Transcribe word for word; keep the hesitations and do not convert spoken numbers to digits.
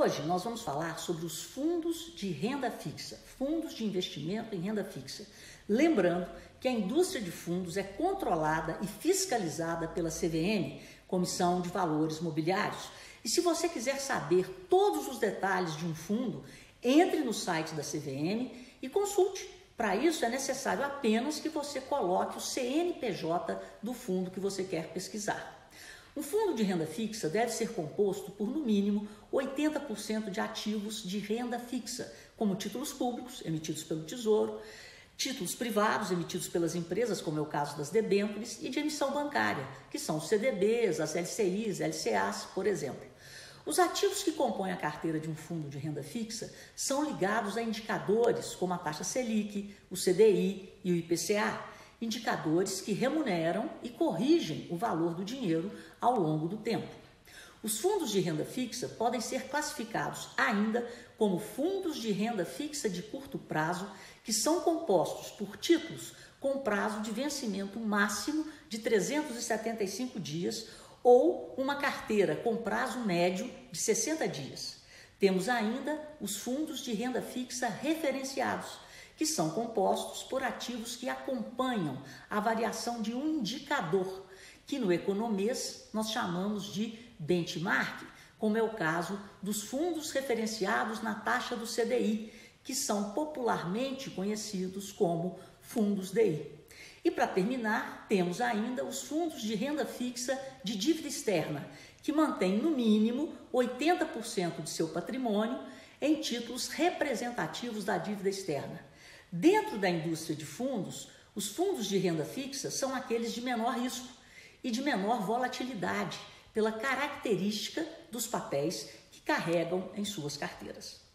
Hoje nós vamos falar sobre os fundos de renda fixa, fundos de investimento em renda fixa. Lembrando que a indústria de fundos é controlada e fiscalizada pela C V M, Comissão de Valores Mobiliários. E se você quiser saber todos os detalhes de um fundo, entre no site da C V M e consulte. Para isso é necessário apenas que você coloque o C N P J do fundo que você quer pesquisar. Um fundo de renda fixa deve ser composto por, no mínimo, oitenta por cento de ativos de renda fixa, como títulos públicos emitidos pelo Tesouro, títulos privados emitidos pelas empresas, como é o caso das debêntures, e de emissão bancária, que são os C D Bs, as L C Is, L C As, por exemplo. Os ativos que compõem a carteira de um fundo de renda fixa são ligados a indicadores como a taxa Selic, o C D I e o I P C A, indicadores que remuneram e corrigem o valor do dinheiro ao longo do tempo. Os fundos de renda fixa podem ser classificados ainda como fundos de renda fixa de curto prazo, que são compostos por títulos com prazo de vencimento máximo de trezentos e setenta e cinco dias ou uma carteira com prazo médio de sessenta dias. Temos ainda os fundos de renda fixa referenciados, que são compostos por ativos que acompanham a variação de um indicador, que no economês nós chamamos de benchmark, como é o caso dos fundos referenciados na taxa do C D I, que são popularmente conhecidos como fundos D I. E para terminar, temos ainda os fundos de renda fixa de dívida externa, que mantêm no mínimo oitenta por cento de seu patrimônio em títulos representativos da dívida externa. Dentro da indústria de fundos, os fundos de renda fixa são aqueles de menor risco e de menor volatilidade, pela característica dos papéis que carregam em suas carteiras.